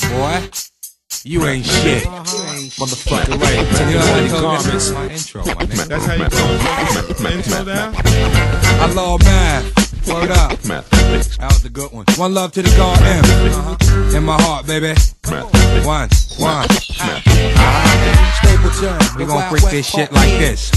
boy. You ain't shit. Motherfucker, right. You know how comments. My intro, my nigga. That's how you close your intro down? I love math. Word up. That was a good one. One love to the God M. In my heart, baby. One. Stapleton. We gon' freak this shit like this.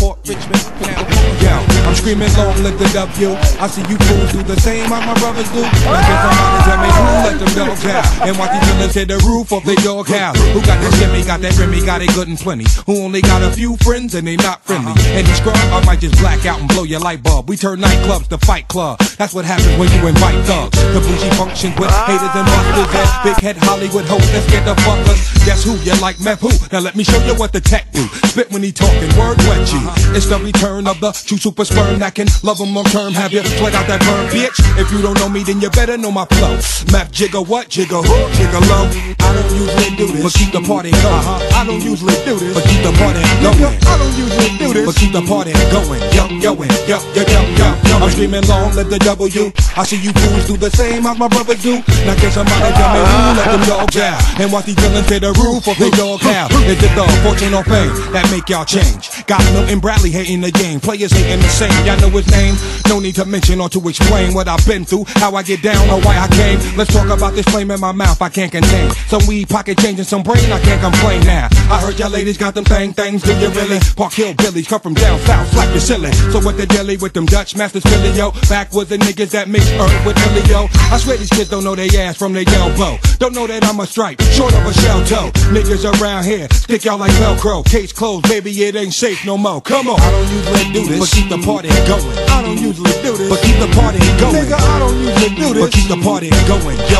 Yo, I'm screaming long live the W. I see you fools do the same as my brothers do. Now get somebody tell me who let them dogs out and watch these villains hit the roof of the dog house. Who got that shimmy, got that Remy, got it good and plenty. Who only got a few friends and they not friendly. And you scrub, I might just black out and blow your light bulb. We turn nightclubs to fight club. That's what happens when you invite thugs. The bougie functions with haters and busters and big head Hollywood hoes that scared the fuckers. Guess who? You like meth who? Now let me show you what the tech do. Spit when he talking, word wet you. It's the return of the true super sperm that can love him long term. Have you sweat out that burn, bitch? If you don't know me, then you better know my flow. Map jigger what? Jigger who? Jigger low. I don't usually do this, but keep the party going. I don't usually do this, but keep the party going. I don't usually do this, but keep the party going. Yo. I'm screaming long, live the W. I see you fools do the same as my brothers do. Now can somebody tell me who let them dogs out and watch these villains hit the roof of the dog house? Is it the fortune or fame that make y'all change? Got Milton Bradley hating the game, players hating the same. Y'all know his name, no need to mention or to explain what I've been through, how I get down or why I came. Let's talk about this flame in my mouth I can't contain. Some weed, pocket change and some brain, I can't complain now. I heard y'all ladies got them things, do you really? Park Hill Billies come from down south, slap you silly. So what the deli with them Dutch masters Philly, yo? Backwards the niggas that mix earth with Illio. I swear these kids don't know they ass from their elbow. Don't know that I'm a stripe, short of a shell toe. Niggas around here stick y'all like Velcro. Case closed, baby, it ain't safe no more. Come on. I don't usually do this, but keep the party going. I don't usually do this, but keep the party going. Nigga, I don't usually do this, but keep the party going. Yo.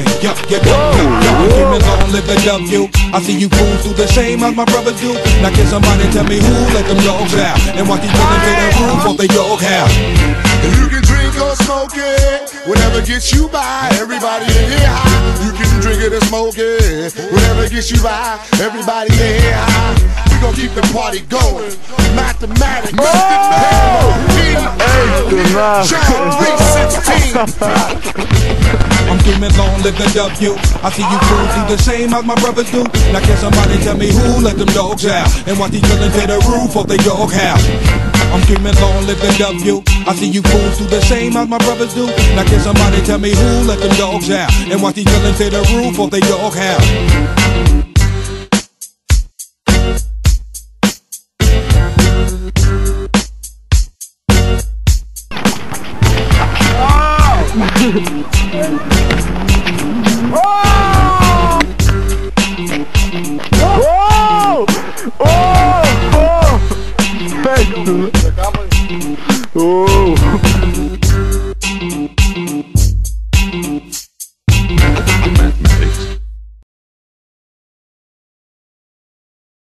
I'm screaming long live the W. I see you fools do the same as my brothers do. Now can somebody tell me who let them dogs out and watch these villains in their roof of the dog house? You can drink or smoke it, whatever gets you by. Everybody in here high. You can drink it or smoke it, whatever gets you by. Everybody in here high. We gon' keep the party going. Mathematics. I'm screaming long live the W. I see you fools do the same as my brothers do. Now can somebody tell me who let them dogs out and watch these villains hit the roof of the dog house? I'm screaming long live the W. I see you fools do the same as my brothers do. Now can somebody tell me who let them dogs out and watch these villains hit the roof of the dog house? Oh!